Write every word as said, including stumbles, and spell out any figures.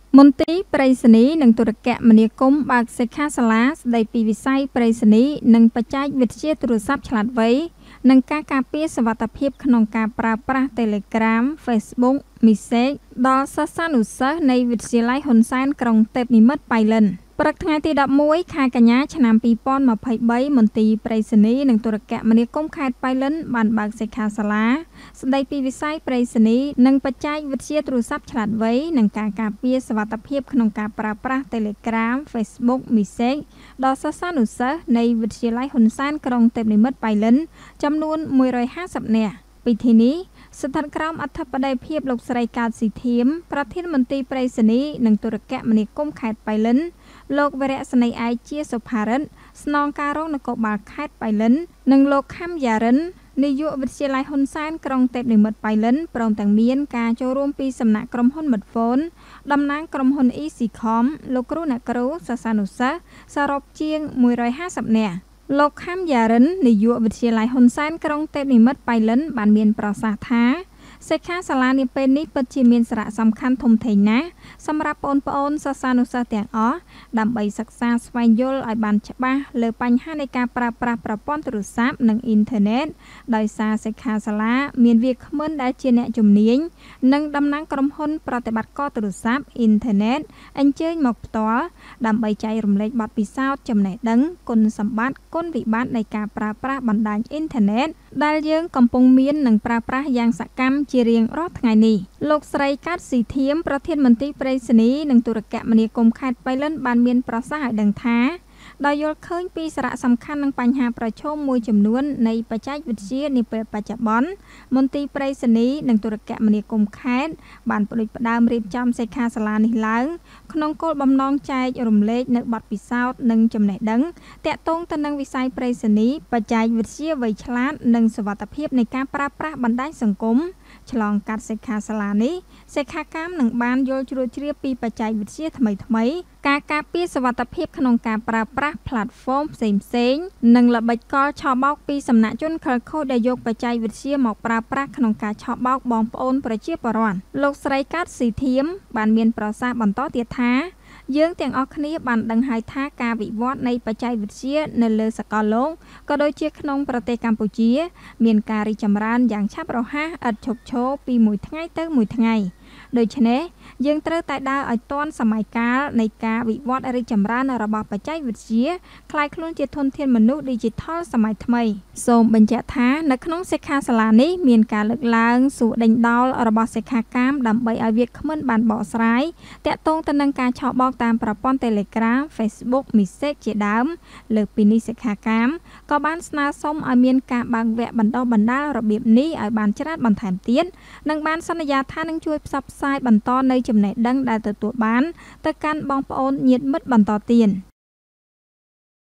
មន្ទីរប្រៃសណីនិងទូរគមនាគមន៍បើកសិក្ខាសាលាស្ដីពីវិស័យប្រៃសណីនិងបច្ចេកវិទ្យាទូរស័ព្ទឆ្លាតវៃនិងការការពារសុវត្ថិភាពក្នុងការប្រើប្រាស់ Telegram Facebook Message ដល់សិស្សានុសិស្សនៃវិទ្យាល័យហ៊ុនសែនក្រុងទេពនិមិត្តប៉ៃលិនព្រឹកថ្ងៃទីដប់មួយខែកញ្ញាឆ្នាំពីរពាន់ម្ភៃបីមន្ទីរប្រៃសណីនិងទូរគមនាគមន៍ខេត្តប៉ៃលិនបានបើកសិក្ខាសាលាស្ដីពីវិស័យប្រៃសណីនិងបច្ចេកវិទ្យាទូរស័ព្ទឆ្លាតវៃនិងការការពារសុវត្ថិភាពក្នុងការប្រើប្រាស់ Telegram Facebook Message ដល់សិស្សានុសិស្សនៃវិទ្យាល័យហ៊ុនសែនក្រុងទេពនិមិត្តប៉ៃលិនចំនួនមួយរយហាសិបនាក់ពិធីនេះស្ថិតក្រោមអធិបតីភាពលោកស្រីកើតស៊ីធៀមប្រធានមន្ទីរប្រៃសណីនិងទូរគមនាគមន៍ខេត្តប៉ៃលិនលោកវរៈស្នេហ៍ឯកជាសុផារិតស្នងការរងនគរបាលខេត្តប៉ៃលិននិងលោកខំយ៉ារិននាយកវិទ្យាល័យហ៊ុនសែនក្រុងទេពនិមិត្តប៉ៃលិនព្រមទាំងមានការចូលរួមពីសំណាក់ក្រុមហ៊ុន Midphone តំណាងក្រុមហ៊ុន Easycom លោកគ្រូអ្នកគ្រូសិស្សានុសិស្សសរុបជាងមួយរយហាសិបនាក់លោកខំយ៉ារិននាយកវិទ្យាល័យហ៊ុនសែនក្រុងទេពនិមិត្តប៉ៃលិនបានមានប្រសាសន៍ថាសិក្ខាសាលានាពេលនេះពិតជាមានសារៈសំខាន់ធំធេងណាស់សម្រាប់បងប្អូនសិស្សានុសិស្សទាំងអស់ដើម្បីសិក្សាស្វែងយល់ឲ្យបានច្បាស់លើបញ្ហានៃការប្រើប្រាស់ប្រព័ន្ធទូរស័ព្ទនិងអ៊ីនធឺណិតដោយសារសិក្ខាសាលាមានវាគ្មិនដែលជាអ្នកជំនាញនិងតំណាងក្រុមហ៊ុនប្រតិបត្តិការទូរស័ព្ទអ៊ីនធឺណិតអញ្ជើញមកផ្ទាល់ដើម្បីចែករំលែកបទពិសោធន៍ចំណេះដឹងគុណសម្បត្តិគុណវិបត្តិនៃការប្រើប្រាស់បណ្ដាញអ៊ីនធឺណិតដែលយើងកំពុងមាននិងប្រើប្រាស់យ៉ាងសកម្មជារៀងរាល់ថ្ងៃនេះលោកស្រីកើតស៊ីធៀមប្រធានមន្ទីរប្រៃសណីនិងទូរគមនាគមន៍ខេត្តប៉ៃលិនបានមានប្រសាសន៍ឲ្យដឹងថាដោយយល់ឃើញពីសារៈសំខាន់និងបញ្ហាប្រឈមមួយចំនួននៃបច្ចេកវិទ្យានាពេលបច្ចុប្បន្នមន្ទីរប្រៃសណីនិងទូរគមនាគមន៍ខេត្តបានផ្ដួចផ្ដើមរៀបចំសិក្ខាសាលានេះឡើងក្នុងគោលបំណងចែករំលែកនៅបទពិសោធន៍និងចំណេះដឹងទាក់ទងទៅនឹងវិស័យប្រៃសណីបច្ចេកវិទ្យាវៃឆ្លាតនិងសុវត្ថិភាពនៃការប្រើប្រាស់បណ្ដាញសង្គមឆ្លងកាត់សិក្ខាសាលានេះសិក្ខាកាមនឹងបានយល់ជ្រួលជ្រាបពីបច្ចេកវិទ្យាថ្មីថ្មីការការពារសុវត្ថិភាពក្នុងការប្រើប្រាស់ platform ផ្សេងផ្សេងនិងល្បិចកលឆបោកពីសំណាក់ជនខិលខូចដែលយកបច្ចេកវិទ្យាមកប្រើប្រាស់ក្នុងការឆបោកបងប្អូនប្រជាពលរដ្ឋលោកស្រីកើតស៊ីធៀមបានមានប្រសាសន៍បន្តទៀតថាយើងទាំងអស់គ្នាបានដឹងហើយថាការវិវត្តនៃបច្ចេកវិទ្យានៅលើសកលលោកក៏ដូចជាក្នុងប្រទេសកម្ពុជាមានការរីកចម្រើនយ៉ាងឆាប់រហ័សឥតឈប់ឈរពីមួយថ្ងៃទៅមួយថ្ងៃដូច្នេះយើងត្រូវតែដើរឲ្យទាន់សម័យកាលនៃការវិវត្តរីកចម្រើនរបស់បច្ចេកវិទ្យាคล้ายខ្លួនជាធនធានមនុស្ស Digital សម័យថ្មីសូមបញ្ជាក់ថានៅក្នុងសិក្ខាសាលានេះមានការលើកឡើងសួរដេញដោលរបស់សិក្ខាកាមដើម្បីឲ្យវាគ្មិនបានបកស្រាយតាក់ទងទៅនឹងការឆបោកតាមប្រព័ន្ធ Telegram Facebook Message ជាដើមលើពីនេះសិក្ខាកាមក៏បានស្នើសុំឲ្យមានការបើកវគ្គបណ្ដុះបណ្ដាលរបៀបនេះឲ្យបានច្រើនបន្ថែមទៀតនិងបានសន្យាថានឹងជួយផ្សព្វផ្សាយបន្តនៅចំណេះដឹងដែលទទួលបានទៅកាន់បងប្អូនញាតិមិត្តបន្តទៀត